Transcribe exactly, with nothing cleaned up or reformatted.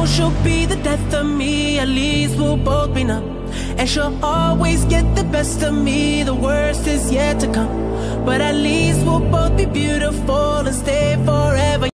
she'll be the death of me, at least we'll both be numb. And she'll always get the best of me, the worst is yet to come. But at least we'll both be beautiful and stay forever.